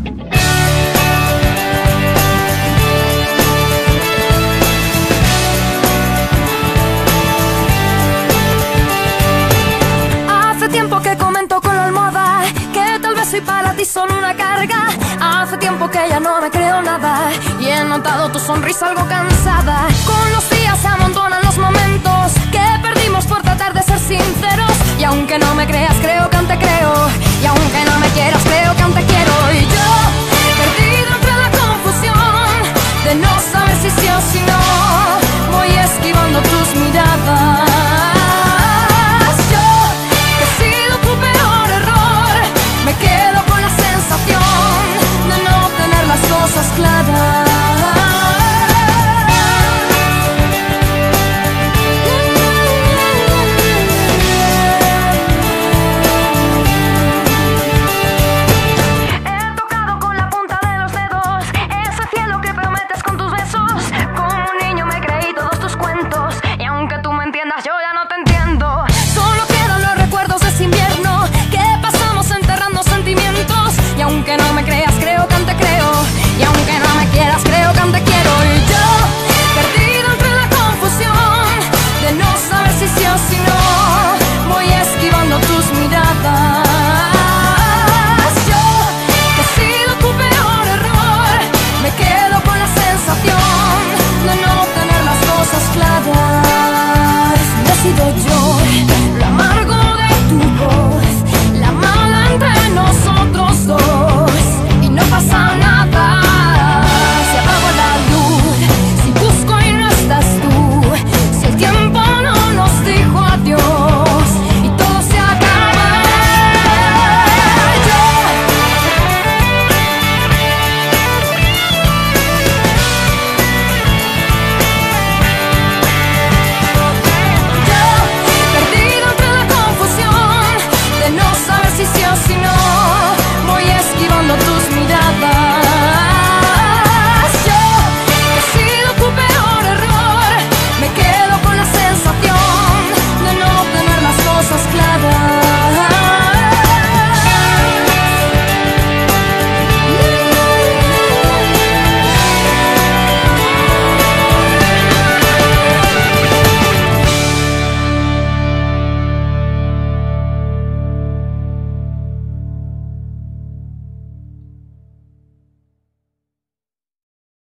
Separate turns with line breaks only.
Hace tiempo que comento con la almohada que tal vez soy para ti solo una carga. Hace tiempo que ya no me creo nada y he notado tu sonrisa algo cansada. Con los días se amontonan los momentos que perdimos por tratar de ser sinceros. Y aunque no me creas, creo que aún te creo. Y aunque no me quieras,